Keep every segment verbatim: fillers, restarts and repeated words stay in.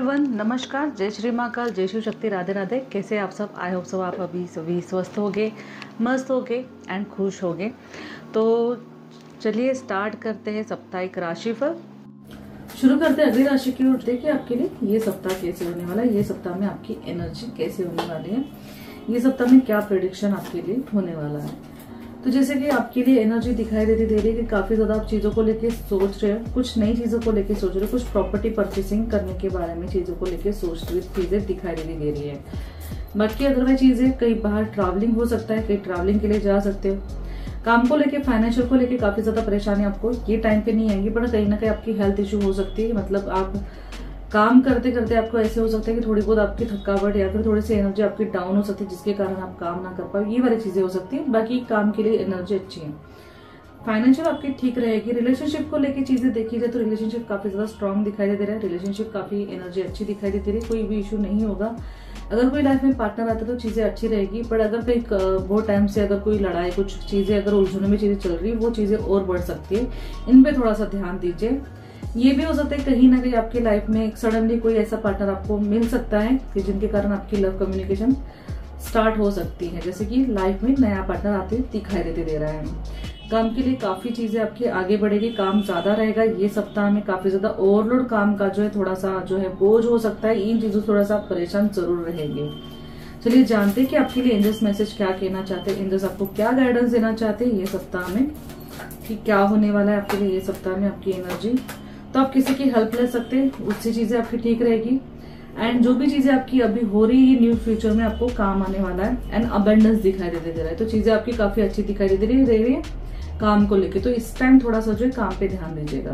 Everyone, नमस्कार, जय श्री महाकाल, जय शिव शक्ति, राधे राधे। कैसे आप सब? आई होप सब आप अभी सभी स्वस्थ होगे, मस्त होगे एंड खुश होगे। तो चलिए स्टार्ट करते हैं साप्ताहिक राशिफल। शुरू करते हैं अगली राशि की ओर। देखिए आपके लिए ये सप्ताह कैसे होने वाला है, ये सप्ताह में आपकी एनर्जी कैसे होने वाली है, ये सप्ताह में क्या प्रेडिक्शन आपके लिए होने वाला है। तो जैसे कि आपके लिए एनर्जी दिखाई देती दे रही है कि काफी ज्यादा आप चीजों को लेके सोच रहे हो, कुछ नई चीजों को लेके सोच रहे हो, कुछ प्रॉपर्टी परचेसिंग करने के बारे में चीजों को लेके सोच रही चीजें दिखाई देती दे रही है। बाकी अदरवाइज चीजें कहीं बाहर ट्रैवलिंग हो सकता है, कहीं ट्रैवलिंग के लिए जा सकते हो। काम को लेके, फाइनेंशियल को लेके काफी ज्यादा परेशानी आपको ये टाइम पे नहीं आएंगी, बट कहीं ना कहीं आपकी हेल्थ इश्यू हो सकती है। मतलब आप काम करते करते आपको ऐसे हो सकता है कि थोड़ी बहुत आपकी थकावट या फिर थोड़ी सी एनर्जी आपकी डाउन हो सकती है, जिसके कारण आप काम ना कर पाओ, ये वाली चीजें हो सकती है। बाकी काम के लिए एनर्जी अच्छी है, फाइनेंशियल आपकी ठीक रहेगी। रिलेशनशिप को लेके चीजें देखी जाए तो रिलेशनशिप काफी ज्यादा स्ट्रांग दिखाई दे रहा है, रिलेशनशिप काफी एनर्जी अच्छी दिखाई देती रही, कोई भी इशू नहीं होगा। अगर कोई लाइफ में पार्टनर आता है तो चीजें अच्छी रहेगी, पर अगर कहीं बहुत टाइम से अगर कोई लड़ाई, कुछ चीजें अगर उलझनों में चीजें चल रही है, वो चीजें और बढ़ सकती है। इन पे थोड़ा सा ध्यान दीजिए। ये भी हो सकता है कहीं ना कहीं आपकी लाइफ में सडनली कोई ऐसा पार्टनर आपको मिल सकता है कि जिनके कारण आपकी लव कम्युनिकेशन स्टार्ट हो सकती है, जैसे कि लाइफ में नया पार्टनर आते हुए दिखाई देते दे रहा है। काम के लिए काफी चीजें आपकी आगे बढ़ेगी, काम ज्यादा रहेगा ये सप्ताह में, काफी ज्यादा ओवरलोड काम का जो है थोड़ा सा जो है बोझ हो सकता है, इन चीजों से थोड़ा सा परेशान जरूर रहेंगे। चलिए जानते हैं कि आपके लिए एंजल्स मैसेज क्या कहना चाहते हैं, एंजल्स आपको क्या गाइडेंस देना चाहते हैं ये सप्ताह में, कि क्या होने वाला है आपके लिए ये सप्ताह में आपकी एनर्जी। तो आप किसी की हेल्प ले सकते हैं, उससे चीजें आपकी ठीक रहेगी। एंड जो भी चीजें आपकी अभी हो रही है न्यू फ्यूचर में आपको काम आने वाला है। एंड अबेंडेंस दिखाई देते दे रहा है, तो चीजें आपकी काफी अच्छी दिखाई दे रही है काम को लेके। तो इस टाइम थोड़ा सा जो है काम पे ध्यान दीजिएगा।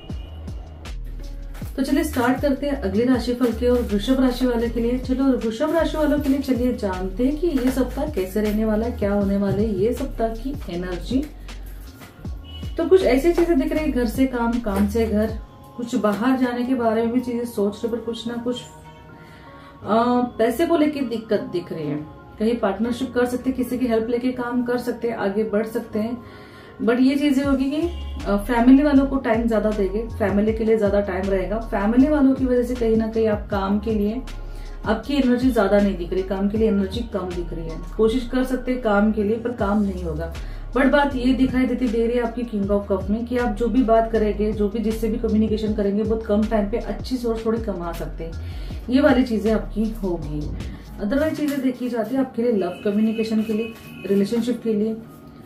तो चलिए स्टार्ट करते हैं अगली राशिफल के और वृषभ राशि वाले के लिए। चलो वृषभ राशि वालों के लिए चलिए जानते हैं कि ये सप्ताह कैसे रहने वाला है, क्या होने वाले है ये सप्ताह की एनर्जी। तो कुछ ऐसी चीजें दिख रही है, घर से काम, काम से घर, कुछ बाहर जाने के बारे में भी चीजें सोच रहे, पर कुछ ना कुछ आ, पैसे को लेके दिक्कत दिख रही है। कहीं पार्टनरशिप कर सकते हैं, किसी की हेल्प लेके काम कर सकते हैं, आगे बढ़ सकते हैं। बट ये चीजें होगी कि फैमिली वालों को टाइम ज्यादा देंगे, फैमिली के लिए ज्यादा टाइम रहेगा। फैमिली वालों की वजह से कहीं ना कहीं आप काम के लिए, आपकी एनर्जी ज्यादा नहीं दिख रही, काम के लिए एनर्जी कम दिख रही है। कोशिश कर सकते हैं काम के लिए, पर काम नहीं होगा। बट बात ये दिखाई देती दे रही है आपकी किंग ऑफ कप में कि आप जो भी बात करेंगे, जो भी जिससे भी कम्युनिकेशन करेंगे, बहुत कम टाइम पे अच्छी सोर्स थोड़ी कमा सकते हैं। ये वाली चीजें आपकी होगी। अदरवाइज चीजें देखी जाती है आपके लिए लव कम्युनिकेशन के लिए, रिलेशनशिप के लिए।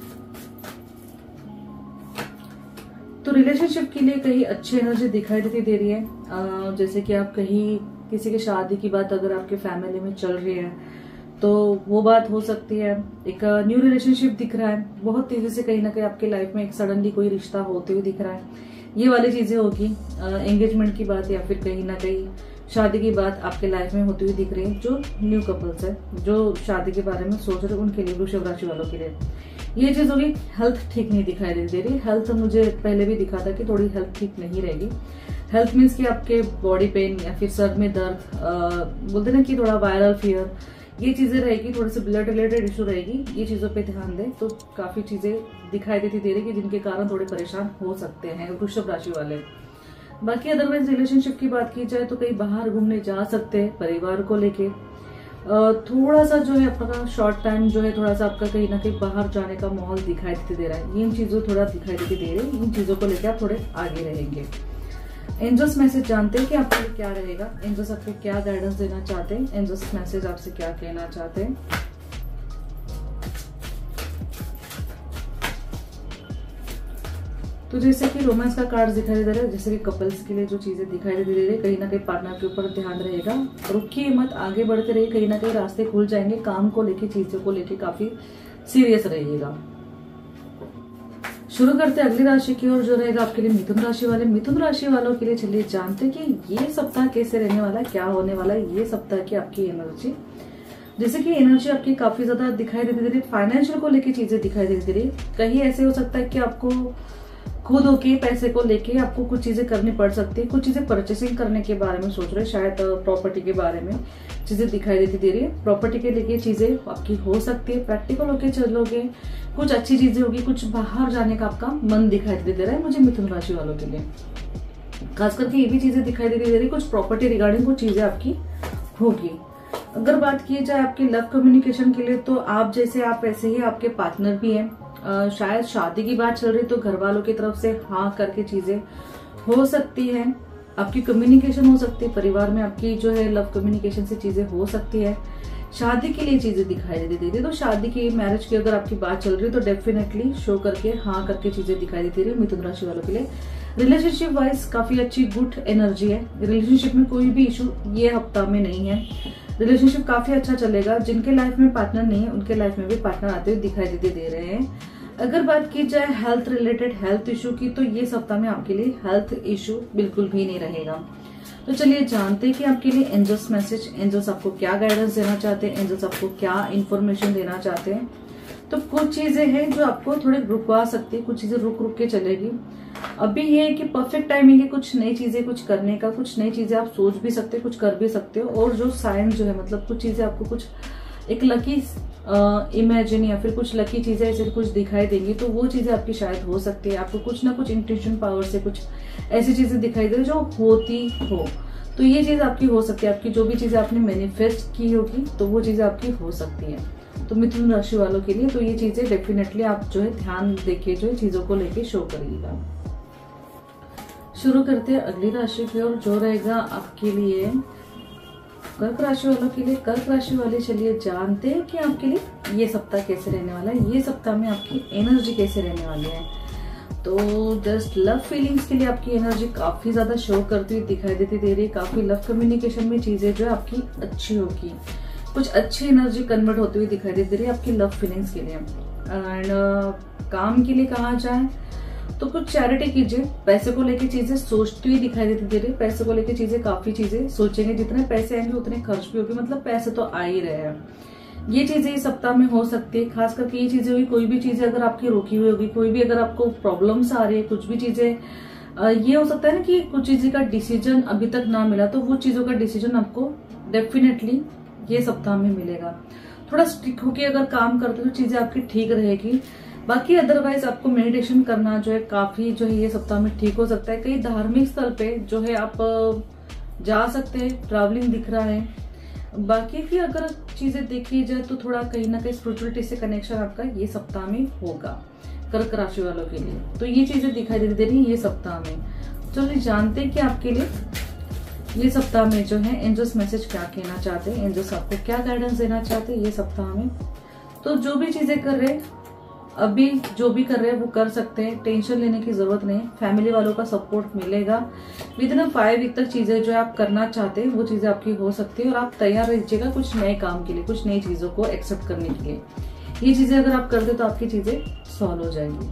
तो रिलेशनशिप के लिए कहीं अच्छी एनर्जी दिखाई देती दे रही है। आ, जैसे कि आप कहीं किसी की शादी की बात अगर आपके फैमिली में चल रही है तो वो बात हो सकती है। एक न्यू रिलेशनशिप दिख रहा है, बहुत तेजी से कहीं ना कहीं आपके लाइफ में एक सडनली कोई रिश्ता होते हुए दिख रहा है, ये वाली चीजें होगी। एंगेजमेंट की बात या फिर कहीं ना कहीं शादी की बात आपके लाइफ में होती हुई दिख रही है। जो न्यू कपल्स है, जो शादी के बारे में सोच रहे, उनके लिए, वृषभ राशि वालों के लिए ये चीज होगी। हेल्थ ठीक नहीं दिखाई दे रही। हेल्थ मुझे पहले भी दिखा था कि थोड़ी हेल्थ ठीक नहीं रहेगी। हेल्थ मीन्स कि आपके बॉडी पेन या फिर सर में दर्द, बोलते ना कि थोड़ा वायरल फीवर, ये चीजें रहेगी। थोड़े से ब्लड रिलेटेड इशू रहेगी, ये चीजों पे ध्यान दें। तो काफी चीजें दिखाई देती दे रही कि जिनके कारण थोड़े परेशान हो सकते हैं वृषभ राशि वाले। बाकी अदरवाइज रिलेशनशिप की बात की जाए तो कहीं बाहर घूमने जा सकते हैं परिवार को लेके। थोड़ा सा जो है अपना शॉर्ट टाइम जो है थोड़ा सा आपका कहीं ना कहीं बाहर जाने का माहौल दिखाई देते दे रहा है। इन चीजों थोड़ा दिखाई देती दे रही है, इन चीजों को लेकर आप थोड़े आगे रहेंगे। एंजल्स मैसेज जानते हैं कि आपके लिए क्या रहेगा, एंजल्स आपको क्या गाइडेंस देना चाहते हैं, एंजल्स मैसेज आपसे क्या कहना चाहते हैं। तो जैसे कि रोमांस का कार्ड दिखाई दे रहा है, जैसे कि कपल्स के लिए जो चीजें दिखाई दे रही है, कहीं ना कहीं पार्टनर के ऊपर ध्यान रहेगा, रुकिए मत, आगे बढ़ते रहिए, कहीं ना कहीं रास्ते खुल जाएंगे। काम को लेके, चीजों को लेके काफी सीरियस रहिएगा। शुरू करते हैं अगली राशि की ओर, जो रहेगा आपके लिए मिथुन राशि वाले। मिथुन राशि वालों के लिए चलिए जानते हैं कि ये सप्ताह कैसे रहने वाला है, क्या होने वाला है ये सप्ताह की आपकी एनर्जी। जैसे कि एनर्जी आपकी काफी ज्यादा दिखाई देती दे रही, फाइनेंशियल को लेके चीजें दिखाई देती रही। कहीं ऐसे हो सकता है कि आपको खुद होके पैसे को लेके आपको कुछ चीजें करनी पड़ सकती है, कुछ चीजें परचेसिंग करने के बारे में सोच रहे, शायद प्रॉपर्टी के बारे में चीजें दिखाई देती दे रही है। प्रॉपर्टी के लेके चीजें आपकी हो सकती है, प्रैक्टिकल होके चलोगे, कुछ अच्छी चीजें होगी, कुछ बाहर जाने का आपका मन दिखाई दे दे रहा है मुझे मिथुन राशि वालों के लिए। खास करके ये भी चीजें दिखाई दे रही, कुछ प्रॉपर्टी रिगार्डिंग कुछ चीजें आपकी होगी। अगर बात की जाए आपकी लव कम्युनिकेशन के लिए, तो आप जैसे आप वैसे ही आपके पार्टनर भी हैं। शायद शादी की बात चल रही तो घर वालों की तरफ से हाँ करके चीजें हो सकती है, आपकी कम्युनिकेशन हो सकती है, परिवार में आपकी जो है लव कम्युनिकेशन से चीजें हो सकती है। शादी के लिए चीजें दिखाई देती देती तो शादी की मैरिज की अगर आपकी बात चल रही है तो डेफिनेटली शो करके हाँ करके चीजें दिखाई देती रही मिथुन राशि वालों के लिए। रिलेशनशिप वाइज काफी अच्छी गुड एनर्जी है। रिलेशनशिप में कोई भी इशू ये हफ्ता में नहीं है। रिलेशनशिप काफी अच्छा चलेगा। जिनके लाइफ में पार्टनर नहीं है उनके लाइफ में भी पार्टनर आते हुए दिखाई देते दे रहे हैं। अगर बात की जाए हेल्थ रिलेटेड हेल्थ इशू की, तो ये सप्ताह में आपके लिए हेल्थ इशू बिल्कुल भी नहीं रहेगा। तो चलिए जानते हैं कि आपके लिए एंजल्स मैसेज, एंजल्स आपको क्या गाइडेंस देना चाहते हैं, एंजल्स आपको क्या इन्फॉर्मेशन देना चाहते हैं। तो कुछ चीजें हैं जो आपको थोड़े रुकवा सकती है, कुछ चीजें रुक रुक के चलेगी। अभी ये है कि परफेक्ट टाइमिंग है कुछ नई चीजें कुछ करने का, कुछ नई चीजें आप सोच भी सकते हो, कुछ कर भी सकते हो। और जो साइन जो है मतलब कुछ चीजें आपको कुछ एक लकी इमेजिन या फिर कुछ लकी चीजें ऐसे कुछ दिखाई देंगी, तो वो चीजें आपकी शायद हो सकती है। आपको कुछ ना कुछ इंट्यूशन पावर से कुछ ऐसी चीजें दिखाई दे रही जो होती हो, तो ये चीज आपकी हो सकती है। आपकी जो भी चीजें आपने मैनिफेस्ट की होगी तो वो चीजें आपकी हो सकती है। तो मिथुन राशि वालों के लिए तो ये चीजें डेफिनेटली आप जो है ध्यान देके जो है चीजों को लेके शो करिएगा। शुरू करते हैं अगली राशि की ओर, जो रहेगा आपके लिए कर्क राशि वालों के लिए। कर्क राशि वाले चलिए जानते हैं कि आपके लिए ये सप्ताह कैसे रहने वाला है, ये सप्ताह में आपकी एनर्जी कैसे रहने वाली है। तो जस्ट लव फीलिंग्स के लिए आपकी एनर्जी काफी ज्यादा शो करती हुई दिखाई देती दे रही है। काफी लव कम्युनिकेशन में चीजें जो है आपकी अच्छी होगी, कुछ अच्छी एनर्जी कन्वर्ट होती हुई दिखाई देती रही आपकी लव फीलिंग्स के लिए। एंड uh, काम के लिए कहा जाए तो कुछ चैरिटी कीजिए। पैसे को लेके चीजें सोचती हुई दिखाई देती दे रही। पैसे को लेके चीजें काफी चीजें सोचेंगे, जितने पैसे आएंगे उतने खर्च भी होगी, मतलब पैसे तो आ ही रहे हैं। ये चीजें इस सप्ताह में हो सकती है। खास करके ये चीजें हुई, कोई भी चीजें अगर आपकी रोकी हुई होगी, कोई भी अगर आपको प्रॉब्लम्स आ रही है, कुछ भी चीजें ये हो सकता है ना कि कुछ चीजें का डिसीजन अभी तक ना मिला, तो वो चीजों का डिसीजन आपको डेफिनेटली ये सप्ताह में मिलेगा। थोड़ा स्ट्रिक्ट होके अगर काम करते तो चीजें आपकी ठीक रहेगी। बाकी अदरवाइज आपको मेडिटेशन करना जो है काफी जो है ये सप्ताह में ठीक हो सकता है। कई धार्मिक स्थल पे जो है आप जा सकते हैं, ट्रैवलिंग दिख रहा है। बाकी की अगर चीजें देखी जाए तो थोड़ा कहीं ना कहीं स्पिरिचुअलिटी से कनेक्शन आपका ये सप्ताह में होगा कर्क राशि वालों के लिए। तो ये चीजें दिखाई दे रही है ये सप्ताह में। चलिए जानते हैं कि आपके लिए ये सप्ताह में जो है एंजल्स मैसेज क्या कहना चाहते हैं, एंजल्स आपको क्या गाइडेंस देना चाहते हैं ये सप्ताह में। तो जो भी चीजें कर रहे हैं अभी, जो भी कर रहे हैं वो कर सकते हैं, टेंशन लेने की जरूरत नहीं। फैमिली वालों का सपोर्ट मिलेगा। विद इन फाइव वीक तक चीजें जो आप करना चाहते हैं वो चीजें आपकी हो सकती है। और आप तैयार रहिएगा कुछ नए काम के लिए, कुछ नई चीजों को एक्सेप्ट करने के लिए। ये चीजें अगर आप करते तो आपकी चीजें सॉल्व हो जाएंगी।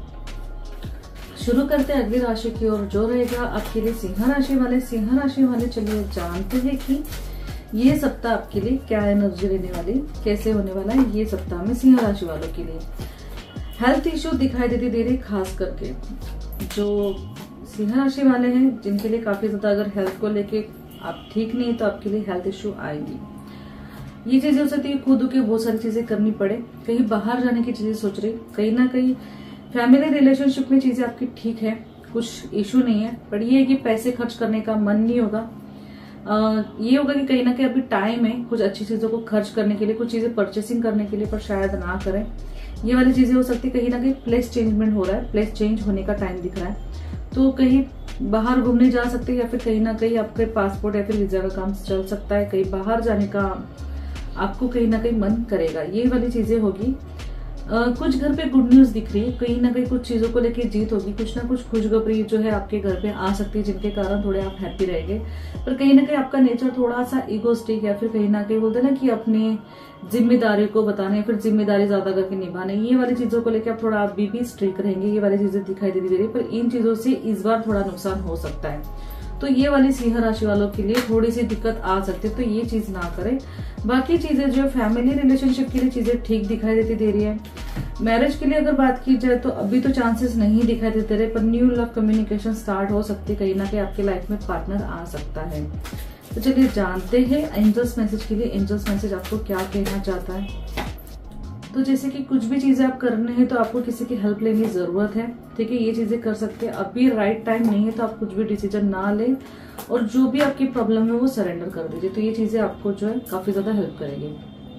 शुरू करते हैं अगली राशि की ओर, जो रहेगा आपके लिए सिंह राशि वाले। सिंह राशि वाले चलिए जानते हैं कि ये सप्ताह आपके लिए क्या एनर्जी रहने वाली, कैसे होने वाला है ये सप्ताह में सिंह राशि वालों के लिए। हेल्थ इश्यू दिखाई देती दे रही, खास करके जो सिंह राशि वाले हैं जिनके लिए काफी ज्यादा अगर हेल्थ को लेके आप ठीक नहीं तो आपके लिए हेल्थ इश्यू आएगी। ये चीजें हो सकती है खुद के बहुत सारी चीजें करनी पड़े, कहीं बाहर जाने की चीजें सोच रही, कहीं ना कहीं फैमिली रिलेशनशिप में चीजें आपकी ठीक है, कुछ इशू नहीं है। पर ये है कि पैसे खर्च करने का मन नहीं होगा। आ, ये होगा कि कहीं ना कहीं अभी टाइम है कुछ अच्छी चीजों को खर्च करने के लिए, कुछ चीजें परचेसिंग करने के लिए, पर शायद ना करें। ये वाली चीजें हो सकती है। कहीं ना कहीं प्लेस चेंजमेंट हो रहा है, प्लेस चेंज होने का टाइम दिख रहा है, तो कहीं बाहर घूमने जा सकते हैं या फिर कहीं ना कहीं आपके पासपोर्ट या फिर वीजा का काम चल सकता है। कहीं बाहर जाने का आपको कहीं ना कहीं मन करेगा, ये वाली चीजें होगी। Uh, कुछ घर पे गुड न्यूज दिख रही है, कहीं ना कहीं कुछ चीजों को लेके जीत होगी, कुछ ना कुछ खुशखबरी जो है आपके घर पे आ सकती है, जिनके कारण थोड़े आप हैप्पी रहेंगे। पर कहीं ना कहीं आपका नेचर थोड़ा सा इगोस्टिक या फिर कहीं ना कहीं बोलते ना कि अपनी जिम्मेदारी को बताने या फिर जिम्मेदारी ज्यादा करके निभाने, ये वाली चीजों को लेकर आप थोड़ा आप भी, भी स्ट्रिक्ट रहेंगे। ये वाली चीजें दिखाई दे रही है, पर इन चीजों से इस बार थोड़ा नुकसान हो सकता है। तो ये वाली सिंह राशि वालों के लिए थोड़ी सी दिक्कत आ सकती है, तो ये चीज ना करें। बाकी चीजें जो फैमिली रिलेशनशिप के लिए चीजें ठीक दिखाई देती दे रही है। मैरिज के लिए अगर बात की जाए तो अभी तो चांसेस नहीं दिखाई देते रहे, पर न्यू लव कम्युनिकेशन स्टार्ट हो सकती है, कहीं ना कहीं आपके लाइफ में पार्टनर आ सकता है। तो चलिए जानते हैं एंजल्स मैसेज के लिए एंजल्स मैसेज आपको क्या कहना चाहता है। तो जैसे कि कुछ भी चीजें आप करने हैं तो आपको किसी की हेल्प लेने की जरूरत है, ठीक है। ये चीजें कर सकते हैं, अभी राइट टाइम नहीं है तो आप कुछ भी डिसीजन ना लें और जो भी आपकी प्रॉब्लम है वो सरेंडर कर दीजिए। तो ये चीजें आपको जो है काफी ज्यादा हेल्प करेगी।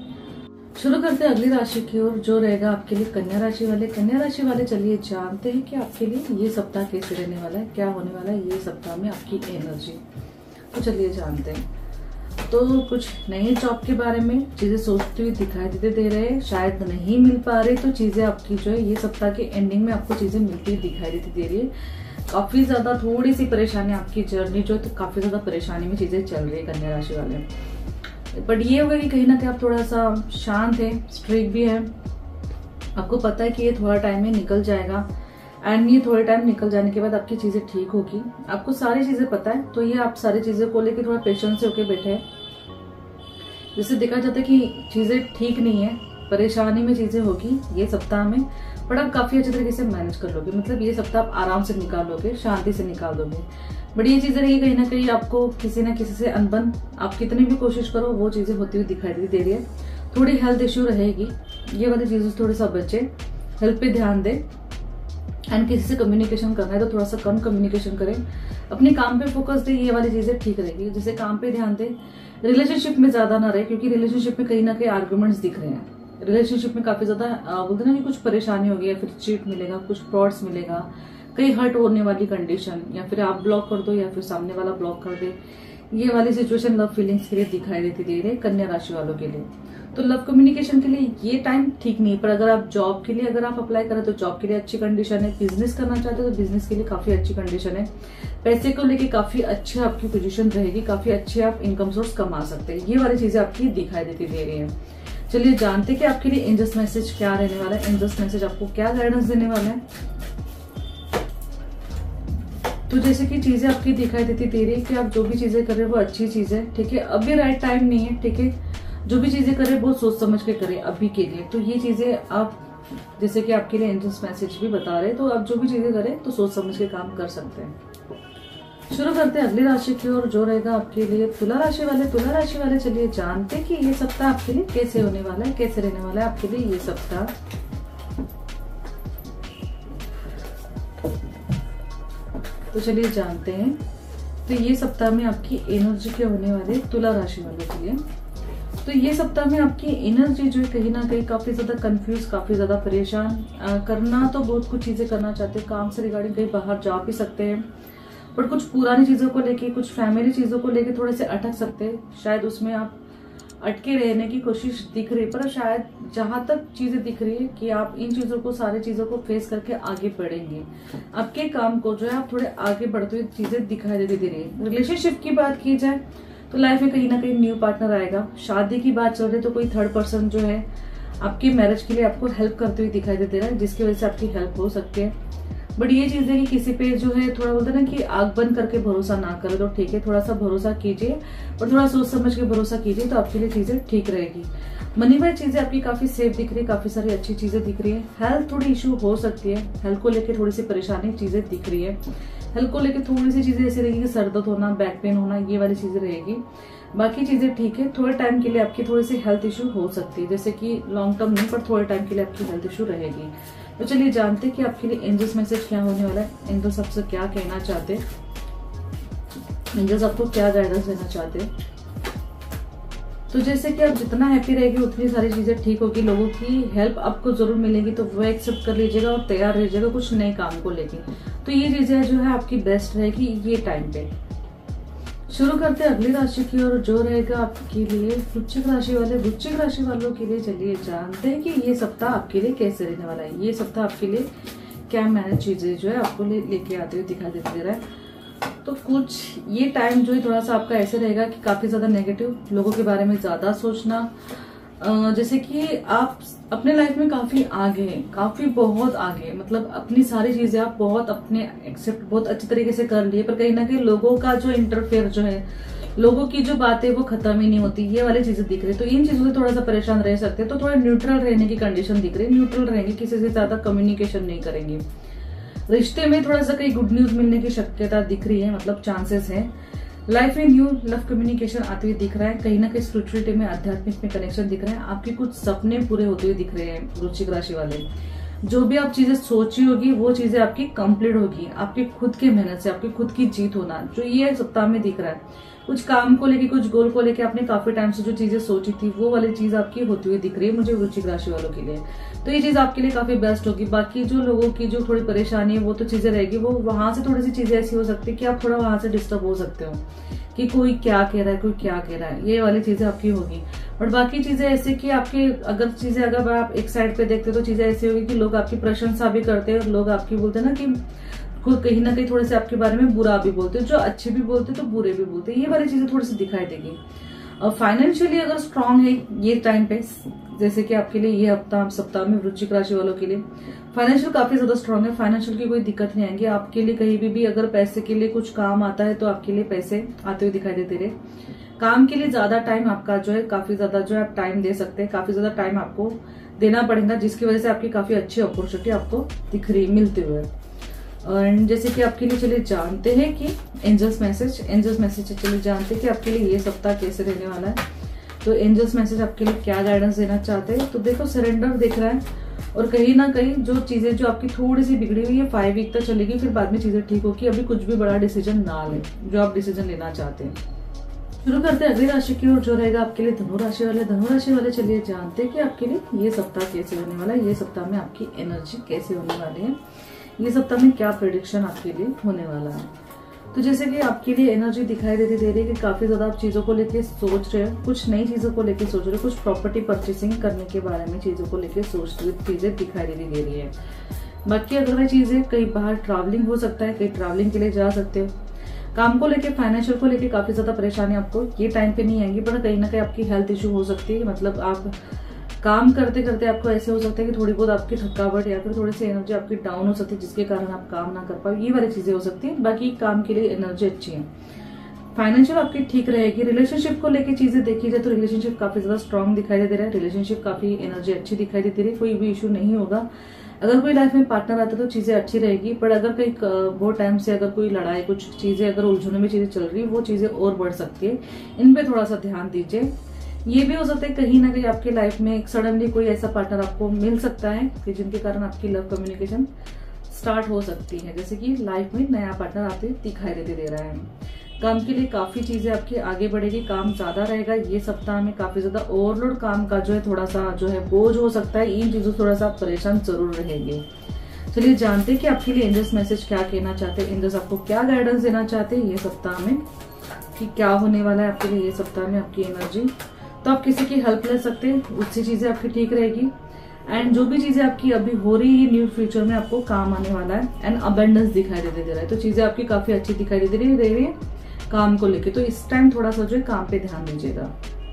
शुरू करते हैं अगली राशि की ओर, जो रहेगा आपके लिए कन्या राशि वाले। कन्या राशि वाले चलिए जानते हैं कि आपके लिए ये सप्ताह कैसे रहने वाला है, क्या होने वाला है ये सप्ताह में आपकी एनर्जी। तो चलिए जानते हैं। तो कुछ नई जॉब के बारे में चीजें सोचते हुए दिखाई देते दे रहे हैं, शायद नहीं मिल पा रहे, तो चीजें आपकी जो है ये सप्ताह के एंडिंग में आपको चीजें मिलती हुई दिखाई देती दे रही है। काफी ज्यादा थोड़ी सी परेशानी, आपकी जर्नी जो है तो काफी ज्यादा परेशानी में चीजें चल रही है कन्या राशि वाले। बट ये होगा कि कहीं ना कहीं आप थोड़ा सा शांत है, स्ट्रिक्ट भी है, आपको पता है कि ये थोड़ा टाइम में निकल जाएगा एंड ये थोड़े टाइम निकल जाने के बाद आपकी चीजें ठीक होगी। आपको सारी चीजें पता है, तो ये आप सारी चीजें को लेकर थोड़ा पेशेंस से होके बैठे हैं। जिससे देखा जाता है कि चीजें ठीक नहीं है, परेशानी में चीजें होगी ये सप्ताह में, बट आप काफी अच्छे तरीके से मैनेज कर लोगे। मतलब ये सप्ताह आप आराम से निकाल लोगे, शांति से निकाल दोगे। बट ये चीजें रही कहीं ना कहीं आपको किसी ना किसी से अनबन, आप कितनी भी कोशिश करो वो चीजें होती हुई दिखाई दे रही है। थोड़ी हेल्थ इश्यू रहेगी, ये वाली चीजों से थोड़ा सा बचे, हेल्थ पे ध्यान दें एंड किसी से कम्युनिकेशन करना है तो थोड़ा सा कम कम्युनिकेशन करें, अपने काम पे फोकस दें, ये वाली चीजें ठीक रहेगी। जैसे काम पे ध्यान दें, रिलेशनशिप में ज्यादा ना रहे, क्योंकि रिलेशनशिप में कहीं ना कहीं आर्ग्यूमेंट्स दिख रहे हैं। रिलेशनशिप में काफी ज्यादा बोलते ना कि कुछ परेशानी होगी, या फिर चीट मिलेगा, कुछ फ्रॉड्स मिलेगा, कहीं हर्ट होने वाली कंडीशन, या फिर आप ब्लॉक कर दो या फिर सामने वाला ब्लॉक कर दे, ये वाली सिचुएशन लव फीलिंग्स के लिए दिखाई देती दे रही है कन्या राशि वालों के लिए। तो लव कम्युनिकेशन के लिए ये टाइम ठीक नहीं, पर अगर आप जॉब के लिए अगर आप अप्लाई करें तो जॉब के लिए अच्छी कंडीशन है। बिजनेस करना चाहते हो तो बिजनेस के लिए काफी अच्छी कंडीशन है। पैसे को लेके काफी अच्छी आपकी पोजीशन रहेगी, काफी अच्छे आप इनकम सोर्स कमा सकते हैं। ये वाली चीजें आपकी दिखाई देती दे रही है। चलिए जानते हैं कि आपके लिए एंजल्स मैसेज क्या रहने वाला है, एंजल्स मैसेज आपको क्या गाइडेंस देने वाला है। तो जैसे कि चीजें आपकी दिखाई देती दे रही है कि आप जो भी चीजें कर रहे हैं वो अच्छी चीज है, ठीक है। अभी राइट टाइम नहीं है, ठीक है। जो भी चीजें करें बहुत सोच समझ के करें अभी के लिए। तो ये चीजें आप जैसे कि आपके लिए एंजल्स मैसेज भी बता रहे हैं, तो आप जो भी चीजें करें तो सोच समझ के काम कर सकते हैं। शुरू करते हैं अगली राशि की ओर, जो रहेगा आपके लिए तुला राशि वाले। तुला राशि वाले चलिए जानते हैं कि ये सप्ताह आपके लिए कैसे होने वाला है, कैसे रहने वाला है आपके लिए ये सप्ताह। तो चलिए जानते हैं तो ये सप्ताह में आपकी एनर्जी क्या होने वाले तुला राशि वालों के लिए। तो ये सप्ताह में आपकी एनर्जी जो है कहीं ना कहीं काफी ज्यादा कंफ्यूज, काफी ज्यादा परेशान, आ, करना तो बहुत कुछ चीजें करना चाहते हैं, काम से रिगार्डिंग कहीं बाहर जा भी सकते हैं, बट कुछ पुरानी चीजों को लेके, कुछ फैमिली चीजों को लेके थोड़े से अटक सकते हैं। शायद उसमें आप अटके रहने की कोशिश दिख रही है, पर शायद जहां तक चीजें दिख रही है कि आप इन चीजों को, सारी चीजों को फेस करके आगे बढ़ेंगे। आपके काम को जो है आप थोड़े आगे बढ़ते हुए चीजें दिखाई देती दे रही है। रिलेशनशिप की बात की जाए तो लाइफ में कहीं ना कहीं न्यू पार्टनर आएगा। शादी की बात चल रही है तो कोई थर्ड पर्सन जो है आपकी मैरिज के लिए आपको हेल्प करते हुए दिखाई दे रहा है, जिसकी वजह से आपकी हेल्प हो सकती है। बट ये चीज है कि किसी पे जो है थोड़ा बोलते हैं ना कि आग बंद करके भरोसा ना करें, तो ठीक है, थोड़ा सा भरोसा कीजिए और थोड़ा सोच समझ के भरोसा कीजिए, तो आपके लिए चीजें ठीक रहेगी। मनी वाइज चीजें आपकी काफी सेफ दिख रही है, काफी सारी अच्छी चीजें दिख रही है। हेल्थ थोड़ी इशू हो सकती है, हेल्थ को लेकर थोड़ी सी परेशानी चीजें दिख रही है। हेल्थ को लेकर थोड़ी सी चीजें ऐसी रहेगी कि सर दर्द होना, बैक पेन होना, ये वाली चीजें रहेगी। बाकी चीजें ठीक है। थोड़े टाइम के लिए आपकी थोड़ी सी हेल्थ इशू हो सकती है, जैसे कि लॉन्ग टर्म नहीं, पर थोड़े टाइम के लिए आपकी हेल्थ इशू रहेगी। तो चलिए जानते हैं कि आपके लिए एंजल्स मैसेज क्या होने वाला है, एंजल्स आपसे क्या कहना चाहते हैं, एंजल्स आपको क्या गाइडेंस देना चाहते हैं। तो जैसे कि आप जितना हैप्पी रहेगी उतनी सारी चीजें ठीक होगी। लोगों की हेल्प आपको जरूर मिलेगी, तो वो एक्सेप्ट कर लीजिएगा और तैयार रहिएगा कुछ नए काम को लेके। तो ये चीजें जो है आपकी बेस्ट रहेगी ये टाइम पे। शुरू करते हैं अगली राशि की ओर, जो रहेगा आपके लिए वृश्चिक राशि वाले। वृश्चिक राशि वालों के लिए चलिए जानते हैं कि ये सप्ताह आपके लिए कैसे रहने वाला है। ये सप्ताह आपके लिए क्या मैनेज चीजें जो है आपको लेके आते हुए दिखाई देते रहा है। तो कुछ ये टाइम जो है थोड़ा सा आपका ऐसे रहेगा कि काफी ज्यादा नेगेटिव, लोगों के बारे में ज्यादा सोचना, जैसे कि आप अपने लाइफ में काफी आगे हैं, काफी बहुत आगे, मतलब अपनी सारी चीजें आप बहुत अपने एक्सेप्ट बहुत अच्छे तरीके से कर लिए, पर कहीं ना कहीं लोगों का जो इंटरफेयर जो है, लोगों की जो बातें वो खत्म ही नहीं होती, ये वाली चीजें दिख रही है। तो इन चीजों से थोड़ा सा परेशान रह सकते हैं। तो थोड़ा न्यूट्रल रहने की कंडीशन दिख रही है, न्यूट्रल रहेंगे, किसी से ज्यादा कम्युनिकेशन नहीं करेंगे। रिश्ते में थोड़ा सा कहीं गुड न्यूज मिलने की शक्यता दिख रही है, मतलब चांसेस है। लाइफ में न्यू लव कम्युनिकेशन आते हुए दिख रहा है, कहीं ना कहीं स्पिरिचुअलिटी में, आध्यात्मिक में कनेक्शन दिख रहा है, आपके कुछ सपने पूरे होते हुए दिख रहे हैं वृश्चिक राशि वाले। जो भी आप चीजें सोची होगी वो चीजें आपकी कंप्लीट होगी, आपकी खुद की मेहनत से, आपकी खुद की जीत होना, जो ये सप्ताह में दिख रहा है। कुछ काम को लेके, कुछ गोल को लेके आपने काफी टाइम से जो चीजें सोची थी वो वाली चीज आपकी होती हुई दिख रही है मुझे वृश्चिक राशि वालों के लिए। तो ये चीज आपके लिए काफी बेस्ट होगी। बाकी जो लोगों की जो थोड़ी परेशानी है वो तो चीजें रहेगी, वो वहां से थोड़ी सी चीजें ऐसी हो सकती है कि आप थोड़ा वहां से डिस्टर्ब हो सकते हो कि कोई क्या कह रहा है, कोई क्या कह रहा है, ये वाली चीजें आपकी होगी। और बाकी चीजें ऐसे कि आपके अगर चीजें अगर आप एक साइड पे देखते हो तो चीजें ऐसी होगी कि लोग आपकी प्रशंसा भी करते हैं और लोग आपकी बोलते हैं ना कि कहीं ना कहीं थोड़े से आपके बारे में बुरा भी बोलते हैं, जो अच्छे भी बोलते हैं तो बुरे भी बोलते हैं, ये वाली चीजें थोड़ी सी दिखाई देगी। और फाइनेंशियली अगर स्ट्रांग है ये टाइम पे, जैसे कि आपके लिए ये हफ्ता सप्ताह में वृश्चिक राशि वालों के लिए फाइनेंशियल काफी ज्यादा स्ट्रांग है। फाइनेंशियल की कोई दिक्कत नहीं आएगी आपके लिए। कहीं भी, भी अगर पैसे के लिए कुछ काम आता है तो आपके लिए पैसे आते हुए दिखाई देते रहे। काम के लिए ज्यादा टाइम आपका जो है, काफी ज्यादा जो है आप टाइम दे सकते हैं, काफी ज्यादा टाइम आपको देना पड़ेगा, जिसकी वजह से आपकी काफी अच्छी अपॉर्चुनिटी आपको दिख रही मिलते हुए। एंड जैसे कि आपके लिए चलिए जानते हैं कि एंजल्स मैसेज एंजल्स मैसेज चलिए जानते हैं कि आपके लिए ये सप्ताह कैसे रहने वाला है। तो एंजल्स मैसेज आपके लिए क्या गाइडेंस देना चाहते हैं। तो देखो सरेंडर दिख रहा है, और कहीं ना कहीं जो चीजें जो आपकी थोड़ी सी बिगड़ी हुई है फाइव वीक तक चलेगी, फिर बाद में चीजें ठीक होगी। अभी कुछ भी बड़ा डिसीजन ना लें जो आप डिसीजन लेना चाहते हैं। शुरू करते हैं अगली राशि की ओर, जो रहेगा आपके लिए धनु राशि वाले। धनु राशि वाले चलिए जानते हैं कि आपके लिए ये सप्ताह कैसे होने वाला है, ये सप्ताह में आपकी एनर्जी कैसे होने वाली है, ये सप्ताह में क्या प्रेडिक्शन आपके लिए होने वाला है। तो जैसे कि आपके लिए एनर्जी दिखाई देती दे रही है कि काफी ज्यादा आप चीजों को लेके सोच रहे हो, कुछ नई चीजों को लेके सोच रहे हो, कुछ प्रॉपर्टी परचेसिंग करने के बारे में चीजों को लेके सोच रही चीजें दिखाई देती दे रही है। बाकी अगर वह चीजें कहीं बाहर ट्रैवलिंग हो सकता है, कहीं ट्रैवलिंग के लिए जा सकते हो। काम को लेके, फाइनेंशियल को लेके काफी ज्यादा परेशानी आपको ये टाइम पे नहीं आएंगी, पर कहीं ना कहीं आपकी हेल्थ इश्यू हो सकती है। मतलब आप काम करते करते आपको ऐसे हो सकता है कि थोड़ी बहुत आपकी थकावट या फिर थोड़ी सी एनर्जी आपकी डाउन हो सकती है, जिसके कारण आप काम ना कर पाओ, ये वाली चीजें हो सकती है। बाकी काम के लिए एनर्जी अच्छी है, फाइनेंशियल आपकी ठीक रहेगी। रिलेशनशिप को लेके चीजें देखी जाए तो रिलेशनशिप काफी ज्यादा स्ट्रांग दिखाई दे रहा है, रिलेशनशिप काफी एनर्जी अच्छी दिखाई देती रही, कोई भी इशू नहीं होगा। अगर कोई लाइफ में पार्टनर आता है तो चीजें अच्छी रहेगी, पर अगर कहीं बहुत टाइम से अगर कोई लड़ाई, कुछ चीजें अगर उलझनों में चीजें चल रही है, वो चीजें और बढ़ सकती है, इन पे थोड़ा सा ध्यान दीजिए। ये भी हो सकता है कहीं ना कहीं आपकी लाइफ में एक सडनली कोई ऐसा पार्टनर आपको मिल सकता है कि जिनके कारण आपकी लव कम्युनिकेशन स्टार्ट हो सकती है, जैसे कि लाइफ में नया पार्टनर आते दिखाई देते दे रहा है। काम के लिए काफी चीजें आपकी आगे बढ़ेगी, काम ज्यादा रहेगा ये सप्ताह में, काफी ज्यादा ओवरलोड काम का जो है थोड़ा सा जो है बोझ हो सकता है, इन चीजों थोड़ा सा परेशान जरूर रहेंगे। चलिए जानते हैं कि आपके लिए एंजल्स मैसेज क्या कहना चाहते हैं, एंजल्स आपको क्या गाइडेंस देना चाहते हैं ये सप्ताह में, कि क्या होने वाला है आपके लिए ये सप्ताह में आपकी एनर्जी। तो आप किसी की हेल्प ले सकते हैं, उससे चीजें आपकी ठीक रहेगी। एंड जो भी चीजें आपकी अभी हो रही है न्यू फ्यूचर में आपको काम आने वाला है। एंड अबेंडेंस दिखाई देते दे रहा है, तो चीजें आपकी काफी अच्छी दिखाई देती रही है काम को लेके। तो इस टाइम थोड़ा सा जो है काम पे ध्यान दीजिएगा।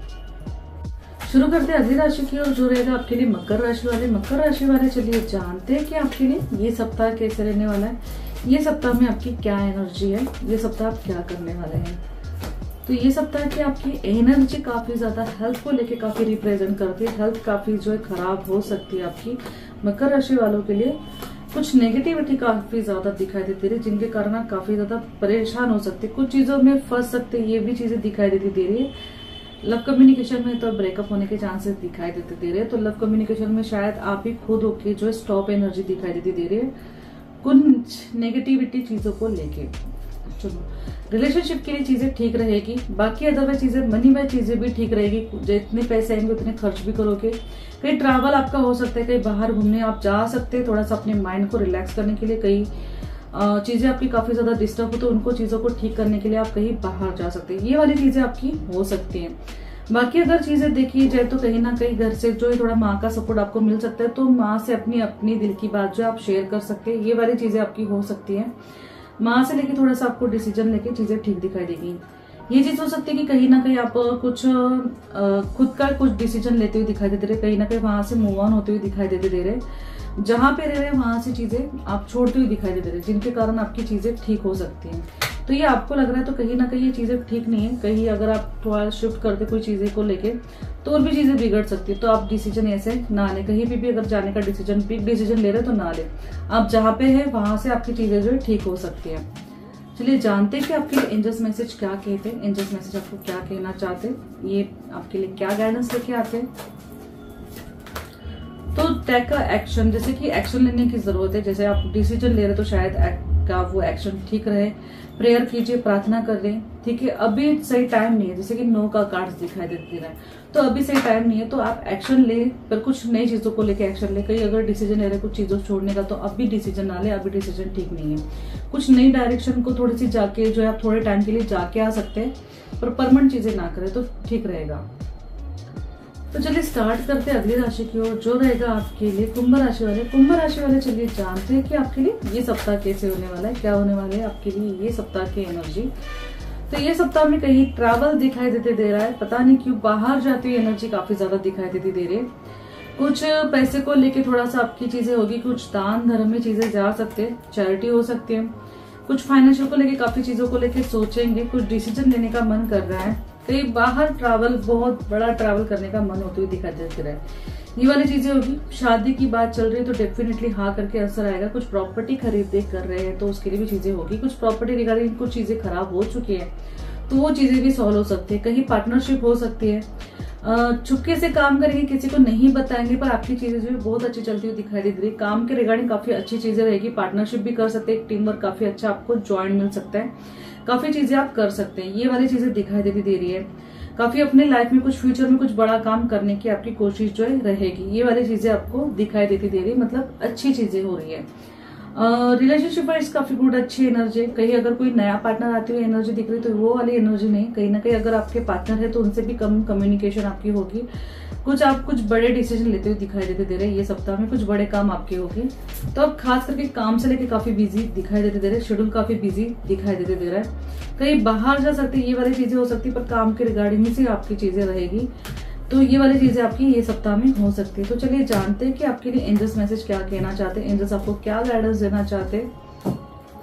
शुरू करते हैं अगली राशि की ओर, जो रहेगा आपके लिए मकर राशि वाले। मकर राशि वाले चलिए जानते हैं कि आपके लिए ये सप्ताह कैसे रहने वाला है, ये सप्ताह में आपकी क्या एनर्जी है, ये सप्ताह आप क्या करने वाले हैं। तो ये सप्ताह की आपकी एनर्जी काफी ज्यादा हेल्थ को लेके काफी रिप्रेजेंट करती है, हेल्थ काफी जो है खराब हो सकती है आपकी। मकर राशि वालों के लिए कुछ नेगेटिविटी काफी ज्यादा दिखाई देती है, जिनके कारण आप काफी ज्यादा परेशान हो सकते, कुछ चीजों में फंस सकते, ये भी चीजें दिखाई देती दे रही है। लव कम्युनिकेशन में तो ब्रेकअप होने के चांसेस दिखाई देते दे रहे हैं, तो लव कम्युनिकेशन में शायद आप ही खुद होके जो है स्टॉप एनर्जी दिखाई देती दे रही है कुछ नेगेटिविटी चीजों को लेके। चलो रिलेशनशिप के लिए चीजें ठीक रहेगी, बाकी अदरवाइज चीजें मनी वाइज चीजें भी ठीक रहेगी। जितने पैसे आएंगे उतने खर्च भी करोगे। कहीं ट्रैवल आपका हो सकता है, कहीं बाहर घूमने आप जा सकते हैं, थोड़ा सा अपने माइंड को रिलैक्स करने के लिए। कई चीजें आपकी काफी ज्यादा डिस्टर्ब हो तो उनको चीजों को ठीक करने के लिए आप कहीं बाहर जा सकते हैं, ये वाली चीजें आपकी हो सकती हैं। बाकी अगर चीजें देखी जाए तो कहीं ना कहीं घर से जो है थोड़ा माँ का सपोर्ट आपको मिल सकता है, तो माँ से अपनी अपनी दिल की बात जो आप शेयर कर सकते हैं, ये वाली चीजें आपकी हो सकती है। माँ से लेके थोड़ा सा आपको डिसीजन लेके चीजें ठीक दिखाई देगी। ये चीज हो सकती है कि कहीं ना कहीं आप कुछ खुद का कुछ डिसीजन लेते हुए दिखाई देते रहे, कहीं ना कहीं वहां से मूव ऑन होते हुए दिखाई देते दे रहे, जहां पे रह रहे वहां से चीजें आप छोड़ते हुए दिखाई देते रहे, जिनके कारण आपकी चीजें ठीक हो सकती हैं। तो ये आपको लग रहा है तो कहीं ना कहीं ये चीजें ठीक नहीं है, कहीं अगर आप थोड़ा शिफ्ट करते कोई चीजें को लेके तो और भी चीजें बिगड़ सकती है। तो आप डिसीजन ऐसे ना ले, कहीं भी, भी अगर जाने का डिसीजन बिग डिसीजन ले रहे तो ना ले, आप जहाँ पे है वहां से आपकी चीजें जो है ठीक हो सकती है। चलिए जानते हैं कि आपके लिए एंजल्स मैसेज क्या कहते हैं, एंजल्स मैसेज आपको क्या कहना चाहते हैं, ये आपके लिए क्या गाइडेंस लेके आते हैं। तो टेक का एक्शन, जैसे कि एक्शन लेने की जरूरत है, जैसे आप डिसीजन ले रहे तो शायद का वो एक्शन ठीक रहे। प्रेयर कीजिए, प्रार्थना कर रहे हैं, ठीक है। अभी सही टाइम नहीं है, जैसे कि नो का कार्ड दिखाई दे रहा है, तो अभी सही टाइम नहीं है, तो आप एक्शन ले, पर कुछ नई चीजों को लेके एक्शन ले। कहीं अगर डिसीजन ले रहे कुछ चीजों छोड़ने का, तो अभी डिसीजन ना ले, अभी डिसीजन ठीक नहीं है। कुछ नई डायरेक्शन को थोड़ी सी जाके जो है आप थोड़े टाइम के लिए जाके आ सकते हैं, पर परमानेंट चीजें ना करें तो ठीक रहेगा। तो चलिए स्टार्ट करते हैं अगली राशि की ओर, जो रहेगा आपके लिए कुंभ राशि वाले। कुंभ राशि वाले चलिए जानते हैं कि आपके लिए ये सप्ताह कैसे होने वाला है, क्या होने वाले है आपके लिए ये सप्ताह की एनर्जी। तो ये सप्ताह में कहीं ट्रैवल दिखाई देते दे रहा है, पता नहीं क्यों बाहर जाती हुई एनर्जी काफी ज्यादा दिखाई देती दे रही है। कुछ पैसे को लेके थोड़ा सा आपकी चीजें होगी, कुछ दान धर्म में चीजें जा सकते हैं, चैरिटी हो सकती है। कुछ फाइनेंशियल को लेके काफी चीजों को लेके सोचेंगे, कुछ डिसीजन लेने का मन कर रहा है, कहीं बाहर ट्रैवल, बहुत बड़ा ट्रैवल करने का मन होते हुए दिखाई दे रहा है। ये वाली चीजें होगी। शादी की बात चल रही है तो डेफिनेटली हाँ करके असर आएगा। कुछ प्रॉपर्टी खरीद देख कर रहे हैं तो उसके लिए भी चीजें होगी। कुछ प्रॉपर्टी रिगार्डिंग कुछ चीजें खराब हो चुकी है तो वो चीजें भी सॉल्व हो सकती है। कहीं पार्टनरशिप हो सकती है, चुपके से काम करेंगे, किसी को नहीं बताएंगे, पर आपकी चीजें जो है बहुत अच्छी चलती हुई दिखाई दे रही है। काम के रिगार्डिंग काफी अच्छी चीजें रहेगी, पार्टनरशिप भी कर सकते हैं, टीम वर्क काफी अच्छा आपको ज्वाइन मिल सकता है, काफी चीजें आप कर सकते हैं। ये वाली चीजें दिखाई देती दे रही है। काफी अपने लाइफ में कुछ फ्यूचर में कुछ बड़ा काम करने की आपकी कोशिश जो है रहेगी। ये वाली चीजें आपको दिखाई देती दे रही है, मतलब अच्छी चीजें हो रही है। रिलेशनशिप वाइज काफी गुड अच्छी एनर्जी है। कहीं अगर कोई नया पार्टनर आती हुई एनर्जी दिख रही तो वो वाली एनर्जी नहीं, कहीं ना कहीं अगर आपके पार्टनर है तो उनसे भी कम कम्युनिकेशन आपकी होगी। कुछ आप कुछ बड़े डिसीजन लेते हुए दिखाई देते दे रहे हैं। ये सप्ताह में कुछ बड़े काम आपके होंगे, तो आप खास करके काम से लेके काफी बिजी दिखाई देते दे रहे हैं। शेड्यूल काफी बिजी दिखाई देते दे रहा है। कहीं बाहर जा सकते, ये वाली चीजें हो सकती है, पर काम के रिगार्डिंग ही से आपकी चीजें रहेगी। तो ये वाली चीजें आपकी ये सप्ताह में हो सकती है। तो चलिए जानते हैं कि आपके लिए एंजल्स मैसेज क्या कहना चाहते हैं, एंजल्स आपको क्या गाइडेंस देना चाहते हैं।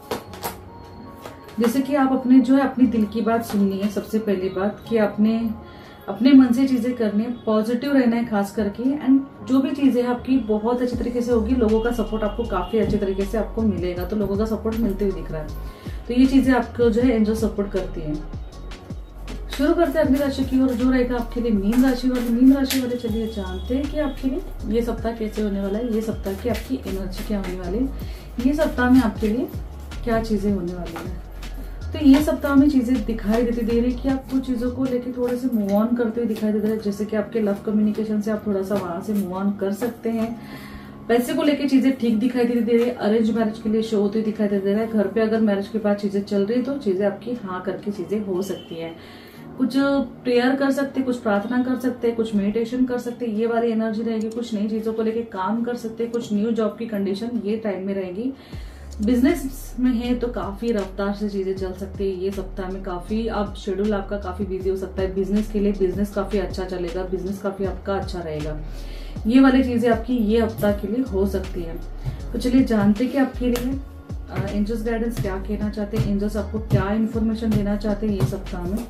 जैसे कि आप अपने जो है अपनी दिल की बात सुननी है। सबसे पहली बात कि आपने अपने मन से चीजें करनी है, पॉजिटिव रहना है खास करके, एंड जो भी चीजें आपकी बहुत अच्छी तरीके से होगी। लोगों का सपोर्ट आपको काफी अच्छे तरीके से आपको मिलेगा, तो लोगों का सपोर्ट मिलते हुए दिख रहा है। तो ये चीजें आपको जो है एंजल सपोर्ट करती है। शुरू करते हैं अगली राशि की ओर, जो रहेगा आपके लिए मीन राशि वाले। मीन राशि वाले चलिए जानते हैं कि आपके लिए ये सप्ताह कैसे होने वाला है, ये सप्ताह की आपकी एनर्जी क्या होने वाली है, ये सप्ताह में आपके लिए क्या चीजें होने वाली है। तो ये सप्ताह में चीजें दिखाई देती दे रही कि आप कुछ चीजों को लेके थोड़े से मूव ऑन करते हुए दिखाई दे रहे हैं। जैसे कि आपके लव कम्युनिकेशन से आप थोड़ा सा वहां से मूव ऑन कर सकते हैं। पैसे को लेके चीजें ठीक दिखाई देती दे रही है। अरेंज मैरिज के लिए शो होते हुए दिखाई दे रहा है। घर पे अगर मैरिज के बाद चीजें चल रही है तो चीजें आपकी हाँ करके चीजें हो सकती है। कुछ प्रेयर कर सकते, कुछ प्रार्थना कर सकते, कुछ मेडिटेशन कर सकते, ये वाली एनर्जी रहेगी। कुछ नई चीजों को लेके काम कर सकते, कुछ न्यू जॉब की कंडीशन ये टाइम में रहेगी। बिजनेस में है तो काफी रफ्तार से चीजें चल सकती है। ये सप्ताह में काफी आप शेड्यूल आपका काफी बिजी हो सकता है। बिजनेस के लिए बिजनेस काफी अच्छा चलेगा, बिजनेस काफी आपका अच्छा रहेगा। ये वाली चीजें आपकी ये हफ्ता के लिए हो सकती है। तो चलिए जानते कि आपके लिए एंजल्स गाइडेंस क्या कहना चाहते हैं, एंजल्स आपको क्या इन्फॉर्मेशन देना चाहते हैं ये सप्ताह में।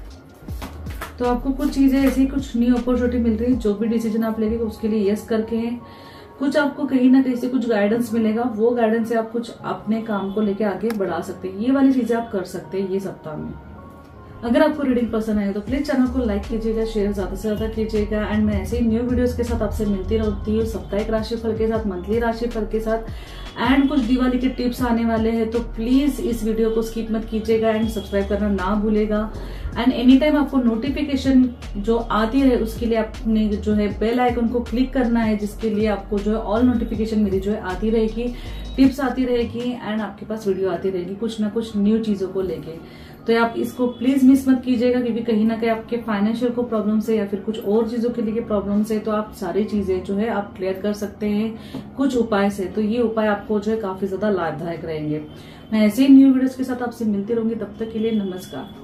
तो आपको कुछ चीजें ऐसी कुछ न्यू अपॉर्चुनिटी मिल रही है। जो भी डिसीजन आप लेंगे उसके लिए यस करके हैं। कुछ आपको कहीं ना कहीं से कुछ गाइडेंस मिलेगा, वो गाइडेंस से आप कुछ अपने काम को लेके आगे बढ़ा सकते हैं। ये वाली चीजें आप कर सकते हैं ये सप्ताह में। अगर आपको रीडिंग पसंद आए तो प्लीज चैनल को लाइक कीजिएगा, शेयर ज्यादा से ज्यादा कीजिएगा, एंड मैं ऐसे ही न्यू वीडियोस के साथ आपसे मिलती रहती हूँ, साप्ताहिक राशिफल के साथ, मंथली राशिफल के साथ, एंड कुछ दिवाली के टिप्स आने वाले हैं। तो प्लीज इस वीडियो को स्किप मत कीजिएगा एंड सब्सक्राइब करना ना भूलेगा। एंड एनी टाइम आपको नोटिफिकेशन जो आती रहे उसके लिए आपने जो है बेल आइकन को क्लिक करना है, जिसके लिए आपको जो है ऑल नोटिफिकेशन मेरी जो है आती रहेगी, टिप्स आती रहेगी, एंड आपके पास वीडियो आती रहेगी कुछ ना कुछ न्यू चीजों को लेके। तो आप इसको प्लीज मिस मत कीजिएगा, क्योंकि कहीं ना कहीं आपके फाइनेंशियल को प्रॉब्लम से या फिर कुछ और चीजों के लिए प्रॉब्लम से, तो आप सारी चीजें जो है आप क्लियर कर सकते हैं कुछ उपाय से। तो ये उपाय आपको जो है काफी ज्यादा लाभदायक रहेंगे। मैं ऐसे ही न्यू वीडियोस के साथ आपसे मिलती रहूंगी, तब तक के लिए नमस्कार।